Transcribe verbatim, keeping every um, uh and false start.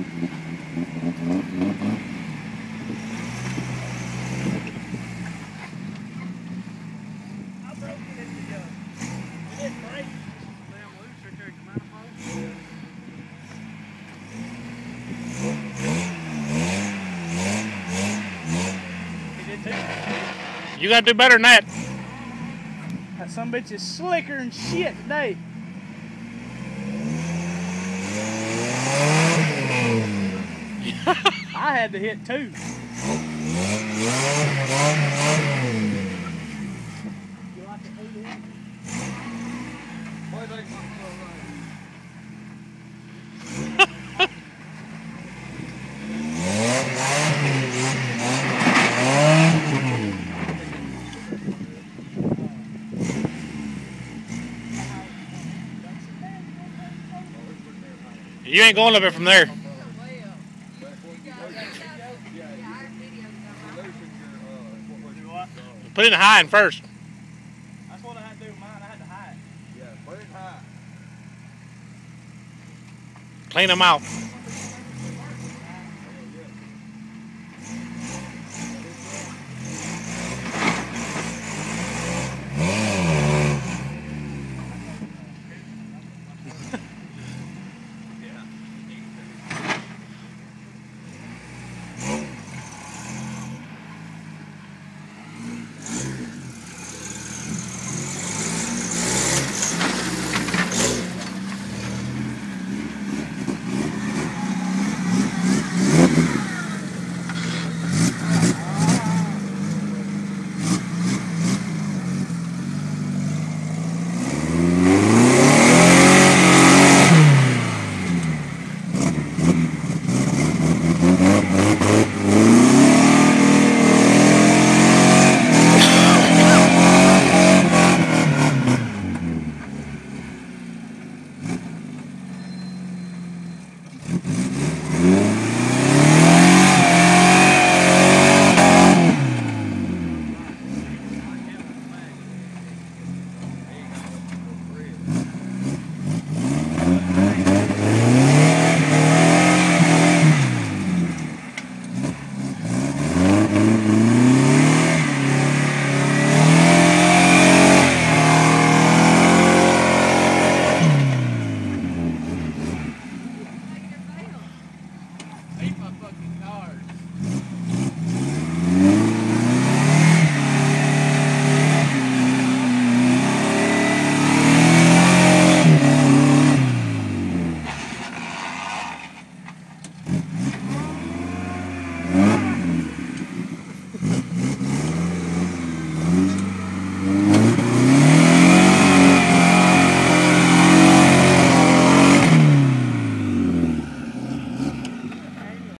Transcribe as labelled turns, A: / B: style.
A: You gotta do better than that.
B: That some bitch is slicker than shit today. I had to hit two. You like it,
A: You ain't going up it from there. Put it in high and first.
B: That's what I had to do with mine. I had to hide.
C: Yeah, put it high.
A: Clean them out.
C: Mm-hmm.